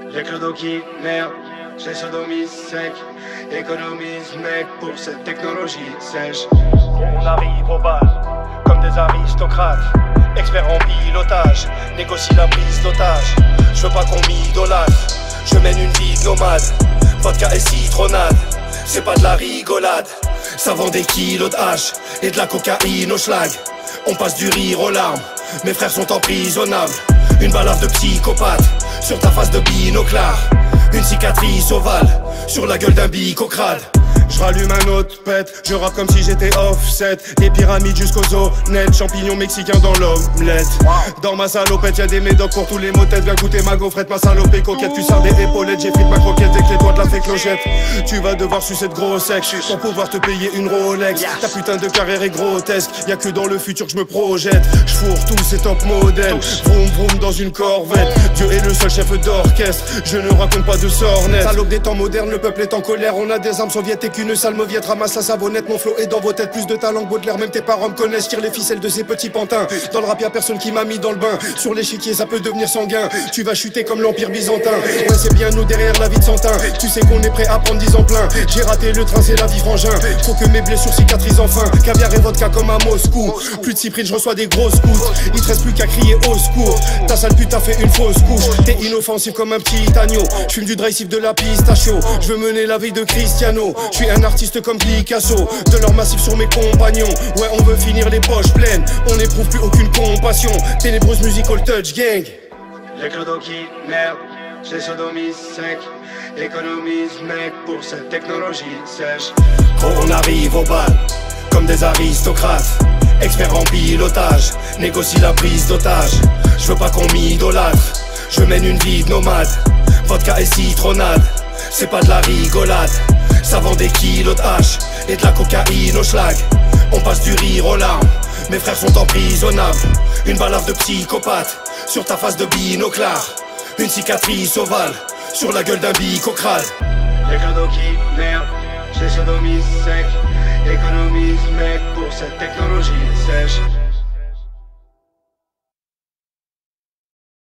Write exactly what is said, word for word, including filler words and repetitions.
J'ai que le dos qui merde, j'ai sodomise sec. Économise mec pour cette technologie sèche. On arrive au bal comme des aristocrates, experts en pilotage, négocie la prise d'otage. Je veux pas qu'on m'idolâtre, je mène une vie de nomade. Vodka et citronnade, c'est pas de la rigolade. Ça vend des kilos de hache et de la cocaïne au schlag. On passe du rire aux larmes, mes frères sont emprisonnables. Une balafre de psychopathe sur ta face de binoclard. Une cicatrice ovale sur la gueule d'un bic au crâne. Je rallume un autre pète, je rappe comme si j'étais offset. Des pyramides jusqu'aux honnêtes, champignons mexicains dans l'omelette. Dans ma salopette y'a des médocs pour tous les maux têtes. Viens goûter ma gaufrette, ma salopée coquette. Tu sers des épaulettes, j'ai frites ma croquette dès que les doigts de la fée clochette. Tu vas devoir sucer cette grosse sec pour pouvoir te payer une Rolex. Ta putain de carrière est grotesque, y'a que dans le futur que je me projette. Je fourre tous ces top modèles, vroom vroom dans une corvette. Dieu est le seul chef d'orchestre, je ne raconte pas de sornettes. Salope des temps modernes, le peuple est en colère. On a des armes soviétiques, une sale mauviette ramasse la savonnette. Mon flow est dans vos têtes, plus de talent que Baudelaire. Même tes parents me connaissent, tire les ficelles de ces petits pantins. Dans le rap y'a personne qui m'a mis dans le bain. Sur l'échiquier ça peut devenir sanguin. Tu vas chuter comme l'empire byzantin. Ouais c'est bien nous derrière la vie de Santin. Tu sais qu'on est prêt à prendre dix ans plein. J'ai raté le train, c'est la vie frangin. Faut que mes blessures cicatrisent enfin. Caviar et vodka comme à Moscou. Plus de cyprine, je reçois des grosses coups. Il te reste plus qu'à crier au secours. Ta sale pute a fait une fausse couche. T'es inoffensif comme un petit agneau. J'fume du dry sip de la pistachio. Je veux mener la vie de Cristiano. Je suis un artiste comme Picasso. De l'or massif sur mes compagnons. Ouais on veut finir les poches pleines. On n'éprouve plus aucune compassion. Ténébreuse musical touch gang. J'ai que le dos qui merde, j'ai sodomise sec. Économise mec pour cette technologie sèche. Gros on arrive au bal comme des aristocrates, experts en pilotage, négocie la prise d'otage. Je veux pas qu'on m'idolâtre, je mène une vie de nomade. Vodka et citronnade, c'est pas de la rigolade. Ça vend des kilos de hache et de la cocaïne au schlag. On passe du rire aux larmes, mes frères sont emprisonnables. Une balafre de psychopathe sur ta face de binoclard. Une cicatrice ovale sur la gueule d'un bic au crâne. J'ai que le dos qui merde, j'ai sodomise sec. Économise mec pour cette technologie sèche.